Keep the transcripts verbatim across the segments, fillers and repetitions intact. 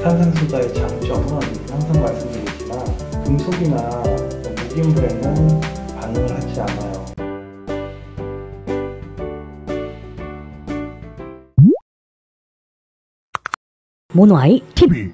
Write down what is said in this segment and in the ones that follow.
과탄산소다의 장점은 항상 말씀드리지만 금속이나 무기물에는 반응을 하지 않아요. 모노아이 티비.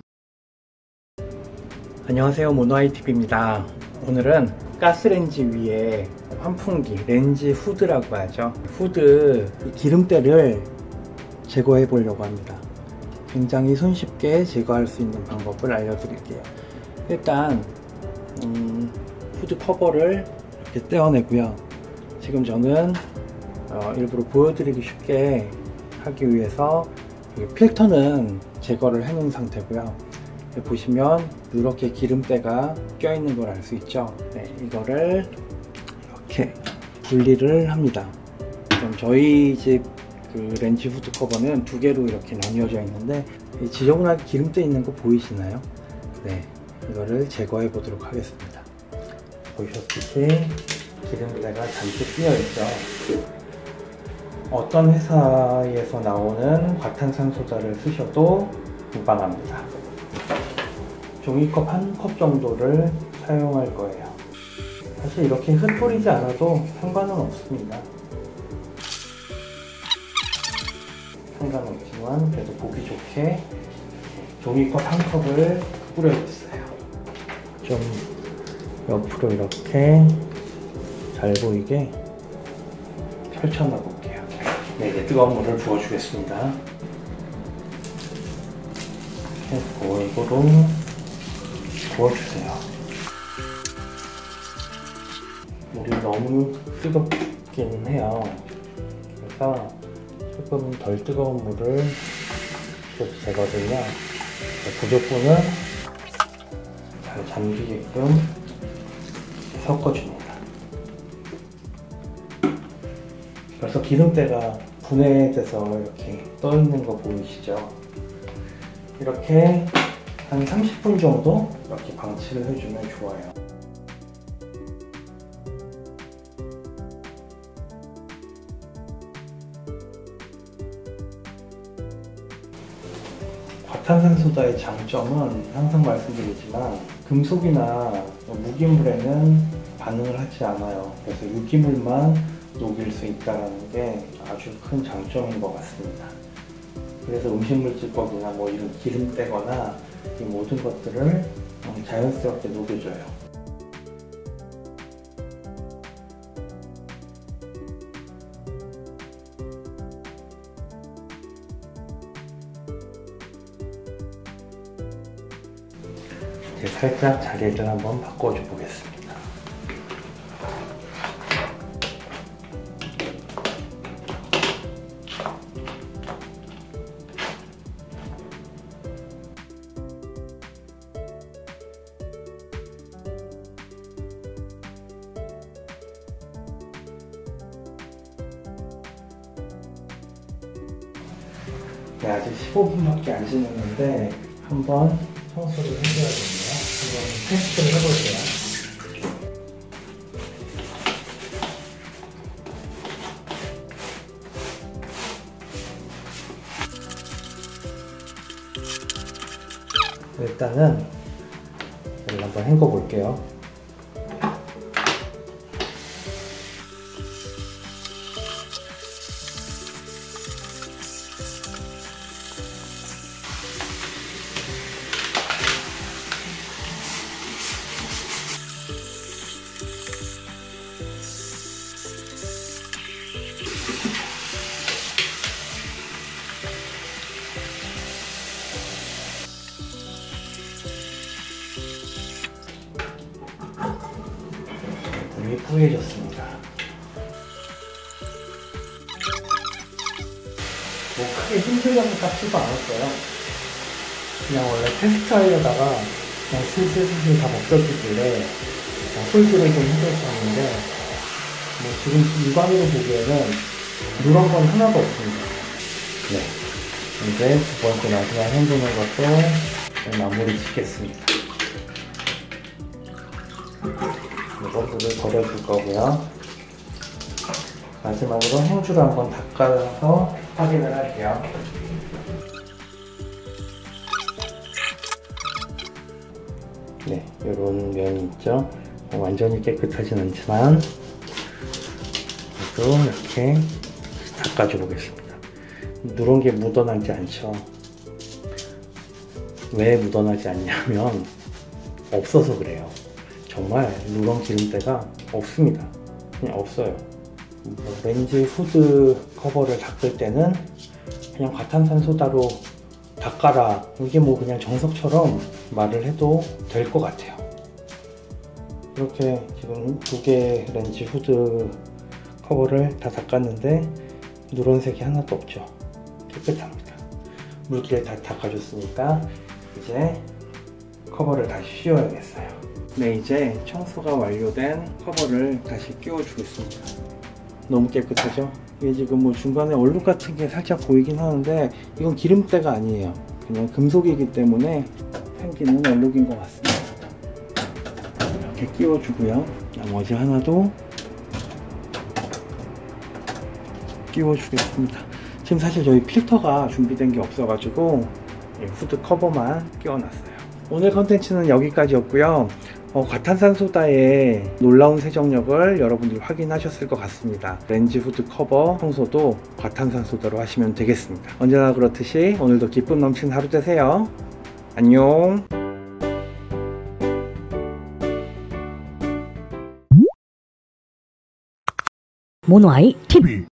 안녕하세요, 모노아이 티비입니다. 오늘은 가스레인지 위에 환풍기, 렌지 후드라고 하죠. 후드 기름때를 제거해 보려고 합니다. 굉장히 손쉽게 제거할 수 있는 방법을 알려드릴게요. 일단 음, 후드 커버를 이렇게 떼어내고요. 지금 저는 어, 일부러 보여드리기 쉽게 하기 위해서 필터는 제거를 해놓은 상태고요. 보시면 이렇게 기름때가 껴있는 걸 알 수 있죠. 네, 이거를 이렇게 분리를 합니다. 그럼 저희 집 그 렌지 후드 커버는 두 개로 이렇게 나뉘어져 있는데 지저분하게 기름때 있는 거 보이시나요? 네, 이거를 제거해 보도록 하겠습니다. 보셨듯이 기름때가 잔뜩 끼어 있죠. 어떤 회사에서 나오는 과탄산소다를 쓰셔도 무방합니다. 종이컵 한 컵 정도를 사용할 거예요. 사실 이렇게 흩뿌리지 않아도 상관은 없습니다. 상관없지만 그래도 보기 좋게 종이컵 한 컵을 뿌려줬어요. 좀 옆으로 이렇게 잘 보이게 펼쳐놔 볼게요. 네, 이제 뜨거운 물을 부어주겠습니다. 이렇게 골고루 부어주세요. 물이 너무 뜨겁긴 해요. 그래서 조금 덜 뜨거운 물을 줘도 되거든요. 부족분은 잘 잠기게끔 섞어줍니다. 벌써 기름때가 분해돼서 이렇게 떠 있는 거 보이시죠? 이렇게 한 삼십 분 정도 이렇게 방치를 해주면 좋아요. 과탄산소다의 장점은 항상 말씀드리지만 금속이나 무기물에는 반응을 하지 않아요. 그래서 유기물만 녹일 수 있다는 게 아주 큰 장점인 것 같습니다. 그래서 음식물 찌꺼기나 뭐 이런 기름때거나 이 모든 것들을 자연스럽게 녹여줘요. 이제 살짝 자리를 한번 바꿔줘 보겠습니다. 네, 아직 십오 분밖에 안 지났는데 한번 청소를 해줘야겠네요. 한번 테스트를 해볼게요. 일단은 이걸 한번 헹궈 볼게요. 물이 뿌얘졌습니다. 뭐 크게 힘들려고 닦지도 않았어요. 그냥 원래 테스트 하려다가 그냥 슬슬슬슬 다 벗겨지길래 홀드를 좀 해줬었는데 뭐 지금 육안으로 보기에는 누런 건 하나도 없습니다. 네, 이제 두 번째 마지막 헹구는 것도 마무리 짓겠습니다. 이거 물을 버려줄 거고요. 마지막으로 행주를 한번 닦아서 확인을 할게요. 네, 이런 면이 있죠. 완전히 깨끗하진 않지만 그래도 이렇게 닦아줘 보겠습니다. 누런 게 묻어나지 않죠. 왜 묻어나지 않냐면 없어서 그래요. 정말 누런 기름때가 없습니다. 그냥 없어요. 뭐 렌즈 후드 커버를 닦을 때는 그냥 과탄산소다로 닦아라, 이게 뭐 그냥 정석처럼 말을 해도 될 것 같아요. 이렇게 지금 두 개 렌즈 후드 커버를 다 닦았는데 누런색이 하나도 없죠. 깨끗합니다. 물기를 다 닦아줬으니까 이제 커버를 다시 씌워야겠어요. 네, 이제 청소가 완료된 커버를 다시 끼워 주겠습니다. 너무 깨끗하죠? 이게 지금 뭐 중간에 얼룩 같은 게 살짝 보이긴 하는데 이건 기름때가 아니에요. 그냥 금속이기 때문에 생기는 얼룩인 것 같습니다. 이렇게 끼워 주고요. 나머지 하나도 끼워 주겠습니다. 지금 사실 저희 필터가 준비된 게 없어 가지고 후드 커버만 끼워 놨어요. 오늘 컨텐츠는 여기까지였고요. 어, 과탄산소다의 놀라운 세정력을 여러분들이 확인하셨을 것 같습니다. 렌즈 후드 커버 청소도 과탄산소다로 하시면 되겠습니다. 언제나 그렇듯이 오늘도 기쁨 넘치는 하루 되세요. 안녕. 모노아이 티비